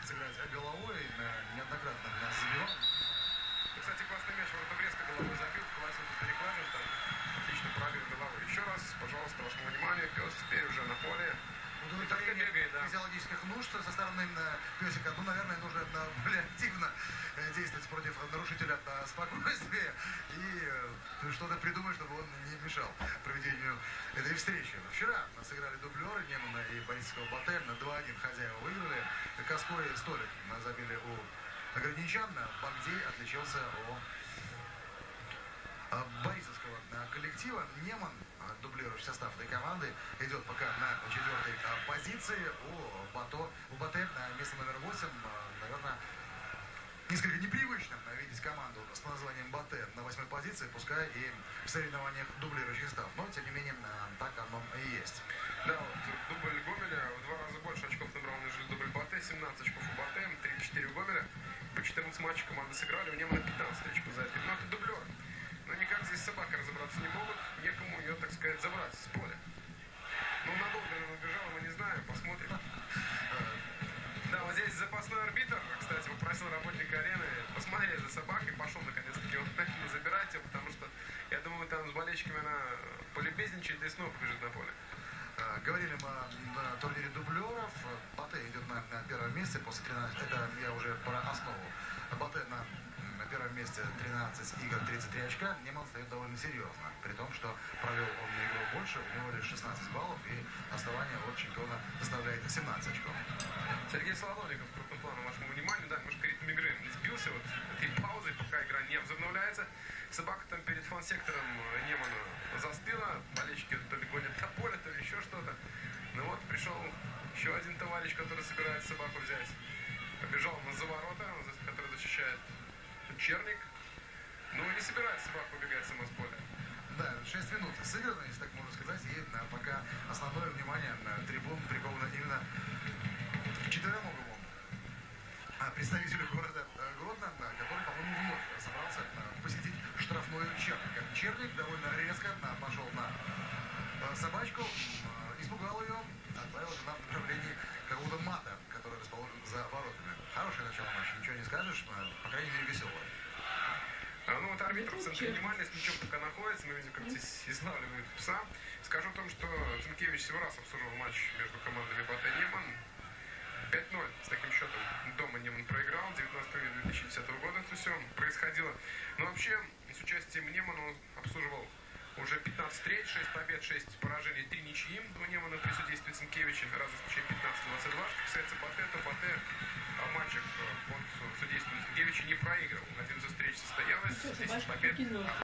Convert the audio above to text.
сыграть головой, неоднократно нас забивал. Кстати, классный мяч, ворота Бреста головой забил, колосился перекладин, там отлично пробил головой. Еще раз, пожалуйста, вашему вниманию, пес теперь уже на поле. Удовлетворение физиологических нужд со стороны песика. Ну, наверное, нужно более активно действовать против нарушителя спокойствия и что-то придумать, чтобы он не мешал проведению этой встречи. Вчера сыграли дублеры Немана и Борисовского Батэ. 2-1 хозяева выиграли. Каской столик забили у ограничан. Багдей отличился от Борисовского коллектива. Неман, дублирующий состав этой команды, идет пока на 4-й позиции. У Батэ место номер 8, наверное, несколько непривычно видеть команду с названием Батэ на 8-й позиции, пускай и в соревнованиях дублирующих состав. Но, тем не менее, так оно и есть. Да, вот дубль Гомеля в 2 раза больше очков набрал, нежели дубль Батэ. 17 очков у Батэ, 34 у Гомеля. По 14 матчей команды сыграли, у Немана 15 очков забили. Но это дублер. Но никак здесь с собакой разобраться не могут, некому ее, так сказать, забрать с поля. Ну, надолго ли она убежала, мы не знаем, посмотрим. Да, вот здесь запасной арбитр, кстати, попросил работника арены посмотреть за собакой, пошел наконец-таки он забирать ее, потому что, я думаю, там с болельщиками она полюбезничает и снова побежит на поле. Говорили мы на турнире дублеров. Батэ идет на первом месте после 13. Это я уже про основу. Батэ на первом месте 13 игр, 33 очка. Неман стоит довольно серьезно. При том, что провел он на игру больше, у него лишь 16 баллов, и отставание от чемпиона составляет 17 очков. Сергей Солодовников, крупным планом вашему вниманию, да, немножко ритм игры сбился вот этой паузой, пока игра не возобновляется. Собака там перед фан-сектором Немана застыла, болельщики то ли гонят до поля, то ли еще что-то. Ну вот, пришел еще один товарищ, который собирается собаку взять. Побежал на за ворота, который защищает Черник. Ну, не собирается собака убегать сама с поля. Да, 6 минут сыграно, если так можно сказать, и пока основное внимание на трибун приковано именно к четвероногому представителю города Гродно, который, по-моему, вновь собрался посетить штрафную Черник. Черник довольно резко пошел на собачку, испугал ее, отправил ее в направлении какого-то мата, который расположен за воротами. Хорошее начало матча, ничего не скажешь, по крайней мере, веселое. Ну вот арбитр в центре внимания с мячом пока находится, мы видим, как здесь излавливает пса. Скажу о том, что Цинкевич всего раз обслуживал матч между командами Батэ и Неман. 5-0 с таким счетом дома Неман проиграл. 19 июня 2010 года это все происходило. Но вообще с участием Немана он обслуживал уже 15 встреч, 6 побед, 6 поражений, 3 ничьи. У Немана при судействе Цинкевича раза в течение 15-22. Что касается Батэ, то Батэ в матчах под судейством Цинкевича не проиграл. 11 встреч состоялось, 10 побед.